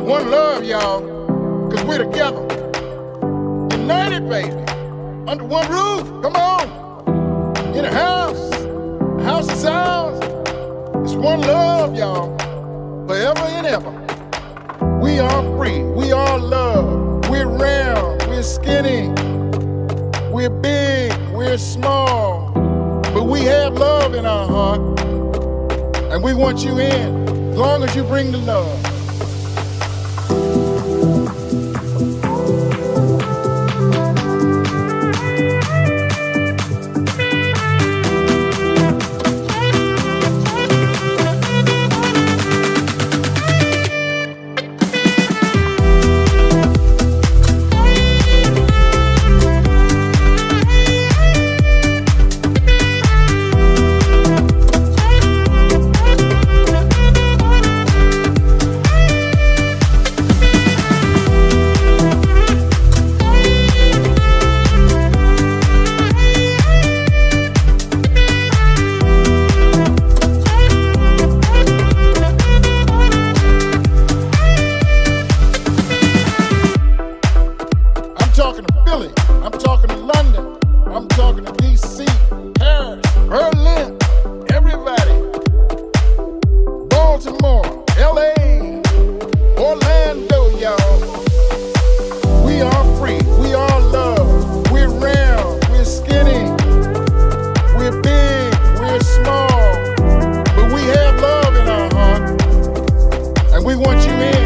One love, y'all, cause we're together. United, baby, under one roof, come on. In a house of sounds. It's one love, y'all, forever and ever. We are free, we are love. We're round, we're skinny, we're big, we're small. But we have love in our heart, and we want you in, as long as you bring the love. I'm talking to Philly, I'm talking to London, I'm talking to DC, Paris, Berlin, everybody. Baltimore, LA, Orlando, y'all. We are free, we are love. We're round, we're skinny, we're big, we're small. But we have love in our heart, and we want you in.